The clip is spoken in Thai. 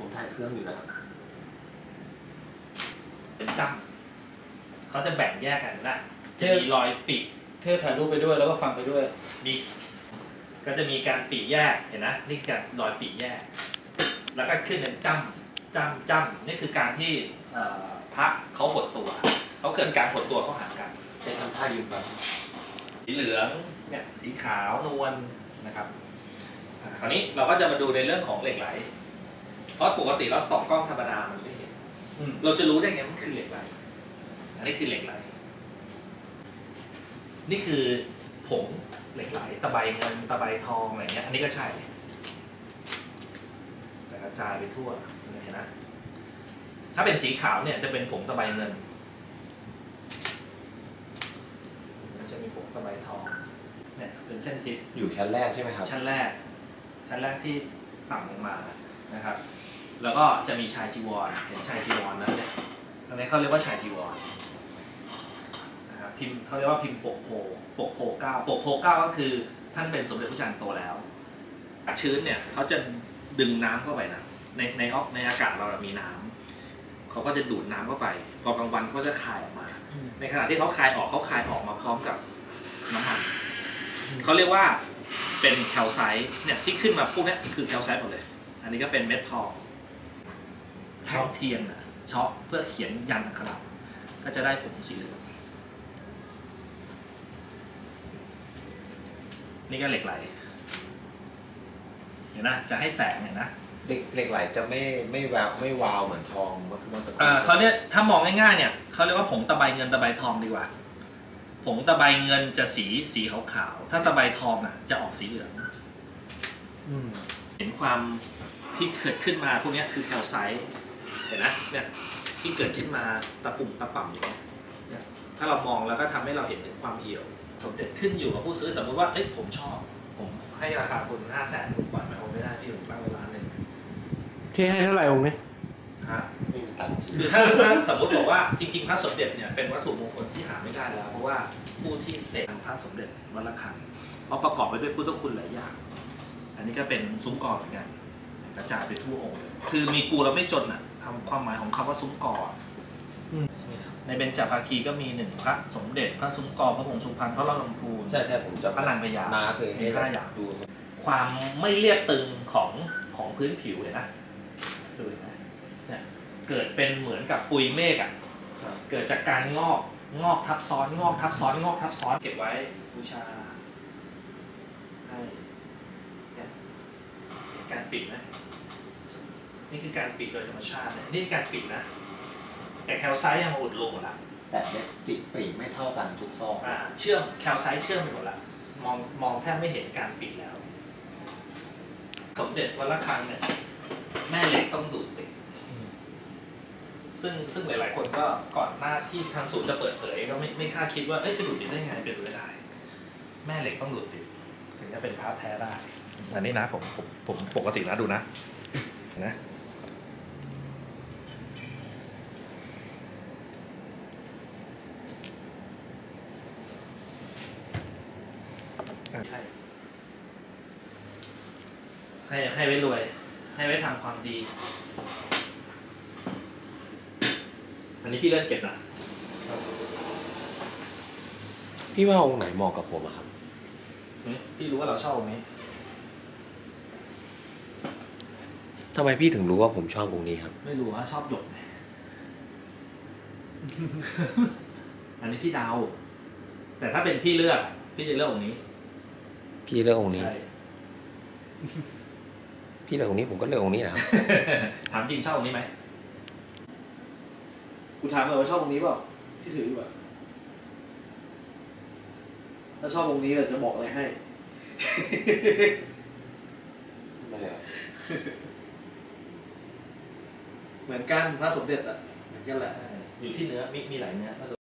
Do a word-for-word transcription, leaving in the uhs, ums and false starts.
ผมถ่ายเครื่องอยู่นะครับเป็นจ้ำเขาจะแบ่งแยกกันนะจะมีรอยปีเทถ่ายรูปไปด้วยแล้วก็ฟังไปด้วยมีก็จะมีการปีแยกเห็นนะนี่การรอยปีแยกแล้วก็ขึ้นเป็นจ้ำจ้ำจ้ำนี่คือการที่พระเขาหดตัวเขาเกิดการหดตัวเขาหากันเป็นทำท่ายืนแบบสีเหลืองเนี่ยสีขาวนวลนะครับคราวนี้เราก็จะมาดูในเรื่องของเหล็กไหลเพราะปกติเราส่องกล้องธรรมดามันไม่เห็นเราจะรู้ได้ไงมันคือเหล็กไหลอันนี้คือเหล็กไหลนี่คือผงเหล็กไหลตะไบเงินตะไบทองอะไรเงี้ยอันนี้ก็ใช่แต่กระจายไปทั่วเห็นไหมถ้าเป็นสีขาวเนี่ยจะเป็นผงตะไบเงินมันจะมีผงตะไบทองเนี่ยเป็นเส้นทิศอยู่ชั้นแรกใช่ไหมครับชั้นแรกชั้นแรกที่ต่ำลงมานะครับแล้วก็จะมีชายจีวรเห็นชายจีวรนั้นเนี่ยตรงนี้เขาเรียกว่าชายจีวรนะครับพิมพ์เขาเรียกว่าพิมพ์ปกโพปกโพเก้าปกโพเก้าก็คือท่านเป็นสมเด็จพระจันทร์โตแล้วชื้นเนี่ยเขาจะดึงน้ำเข้าไปนะในในออกในอากาศเรามีน้ำเขาก็จะดูดน้ำเข้าไปพอกลางวันเขาจะคายออกมาในขณะที่เขาคายออกเขาคายออกมาพร้อมกับน้ำมันเขาเรียกว่าเป็นแคลไซต์เนี่ยที่ขึ้นมาพวกนี้คือแคลไซต์หมดเลยอันนี้ก็เป็นเม็ดทองช็อกเทียนนะช็อกเพื่อเขียนยันอักขระก็จะได้ผงสีเหลืองนี่ก็เหล็กไหลเห็นนะจะให้แสงเห็นนะเหล็กเหล็กไหลจะไม่ไม่แววไม่วาวเหมือนทองเมื่อเมื่อสักครู่เขาเนี่ยถ้ามองง่ายๆเนี่ยเขาเรียกว่าผงตะไบเงินตะไบทองดีกว่าผงตะไบเงินจะสีสีขาวๆถ้าตะไบทองอ่ะจะออกสีเหลืองเห็นความที่เกิดขึ้นมาพวกนี้คือแคลไซต์เห็นนะเนี่ยที่เกิดขึ้นมาตะปุ่มตะป่ำอย่างเงี้ยถ้าเรามองแล้วก็ทำให้เราเห็นถึงความเหี่ยวสมเด็จขึ้นอยู่กับผู้ซื้อสมมติว่าเอ้ยผมชอบผมให้ราคาคุณห้าแสนคุณปล่อยมาโอนไม่ได้พี่ผมตั้งไว้ล้านหนึ่งที่ให้เท่าไหร่องค์นี้ฮะไม่มีตังค์คือถ้าถ้าสมมติบอกว่าจริงๆพระสมเด็จเนี่ยเป็นวัตถุมงคลที่หาไม่ได้แล้วเพราะว่าผู้ที่เสกพระสมเด็จวัดระฆังเพราะประกอบไปด้วยพุทธคุณหลายอย่างอันนี้ก็เป็นซุ้มกอเหมือนกันกระจายไปทั่วองค์เลยคือมีกูแล้วไม่จนอ่ะคำความหมายของคำว่าซุ้มกอในเบญจภาคีก็มีหนึ่งพระสมเด็จพระซุ้มกอพระผงสุพรรณพระล่อลำพูนใช่ใช่ผมจะพระนางพญามาเคยให้ห้าอย่างดูความไม่เรียบตึงของของพื้นผิวเห็นนะดูนะเนี่ยเกิดเป็นเหมือนกับปุยเมฆอ่ะเกิดจากการงอกงอกทับซ้อนงอกทับซ้อนงอกทับซ้อนเก็บไว้บูชาให้เนี่ยการปิดนะนี่คือการปิดโดยธรรมชาติเนี่ยนี่คือการปิดนะแต่แคลไซต์ยังมาอุดรูหมดละแต่เม็ดติดปรีไม่เท่ากันทุกซอกอ่าเชื่อมแคลไซต์เชื่อมไปหมดละมองมองแทบไม่เห็นการปิดแล้วสมเด็จวัดระฆังเนี่ยแม่เหล็กต้องดูดติดซึ่งซึ่งหลายๆคนก็ก่อนหน้าที่ทางศูนย์จะเปิดเผยก็ไม่ไม่คาดคิดว่าเอ้ยจะดูดติดได้ไงเป็นไปไม่ได้แม่เหล็กต้องดูดติดถึงจะเป็นพระแท้ได้อันนี้นะผมผมผมปกตินะดูนะนะให้ให้ให้ไว้รวยให้ไว้ทำความดีอันนี้พี่เล่นเก็บนะพี่ว่าองค์ไหนเหมาะกับผมอะครับพี่รู้ว่าเราชอบองค์นี้ทำไมพี่ถึงรู้ว่าผมชอบองค์นี้ครับไม่รู้ว่าชอบหยกอันนี้พี่เดาแต่ถ้าเป็นพี่เลือกพี่จะเลือกองค์นี้พี่เลือกองค์นี้พี่เลือกองค์นี้ผมก็เลือกองค์นี้นะครับถามจริงชอบองค์นี้ไหมกูถามเลยว่าชอบองค์นี้เปล่าที่ถืออยู่อะถ้าชอบองค์นี้เราจะบอกอะไรให้ไม่อะเหมือนกันพระสมเด็จอะเหมือนกันแหละอยู่ที่เนื้อมีมีหลายเนื้อ